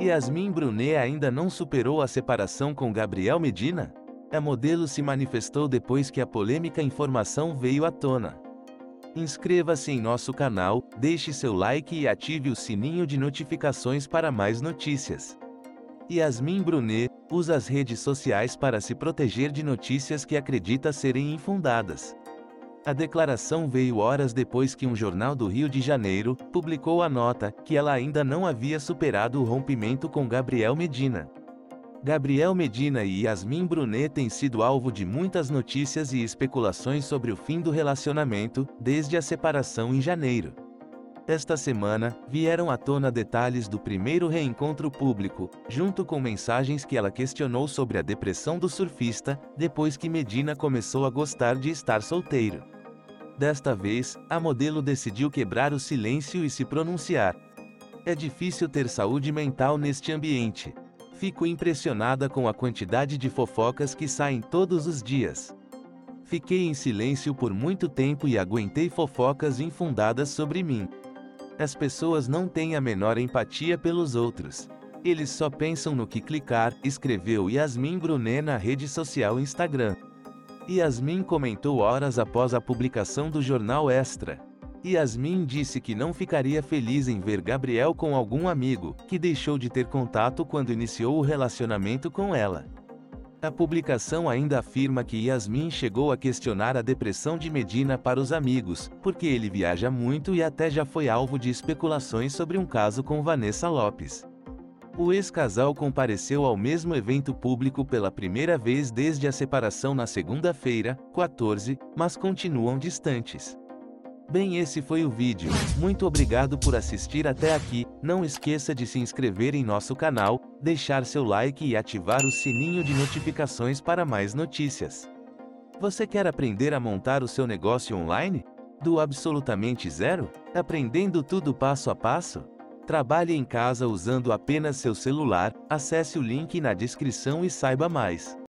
Yasmin Brunet ainda não superou a separação com Gabriel Medina? A modelo se manifestou depois que a polêmica informação veio à tona. Inscreva-se em nosso canal, deixe seu like e ative o sininho de notificações para mais notícias. Yasmin Brunet usa as redes sociais para se proteger de notícias que acredita serem infundadas. A declaração veio horas depois que um jornal do Rio de Janeiro publicou a nota que ela ainda não havia superado o rompimento com Gabriel Medina. Gabriel Medina e Yasmin Brunet têm sido alvo de muitas notícias e especulações sobre o fim do relacionamento, desde a separação em janeiro. Esta semana, vieram à tona detalhes do primeiro reencontro público, junto com mensagens que ela questionou sobre a depressão do surfista, depois que Medina começou a gostar de estar solteiro. Desta vez, a modelo decidiu quebrar o silêncio e se pronunciar. É difícil ter saúde mental neste ambiente. Fico impressionada com a quantidade de fofocas que saem todos os dias. Fiquei em silêncio por muito tempo e aguentei fofocas infundadas sobre mim. As pessoas não têm a menor empatia pelos outros. Eles só pensam no que clicar, escreveu Yasmin Brunet na rede social Instagram. Yasmin comentou horas após a publicação do jornal Extra. Yasmin disse que não ficaria feliz em ver Gabriel com algum amigo, que deixou de ter contato quando iniciou o relacionamento com ela. A publicação ainda afirma que Yasmin chegou a questionar a depressão de Medina para os amigos, porque ele viaja muito e até já foi alvo de especulações sobre um caso com Vanessa Lopes. O ex-casal compareceu ao mesmo evento público pela primeira vez desde a separação na segunda-feira, 14, mas continuam distantes. Bem, esse foi o vídeo. Muito obrigado por assistir até aqui. Não esqueça de se inscrever em nosso canal, deixar seu like e ativar o sininho de notificações para mais notícias. Você quer aprender a montar o seu negócio online? Do absolutamente zero? Aprendendo tudo passo a passo? Trabalhe em casa usando apenas seu celular. Acesse o link na descrição e saiba mais.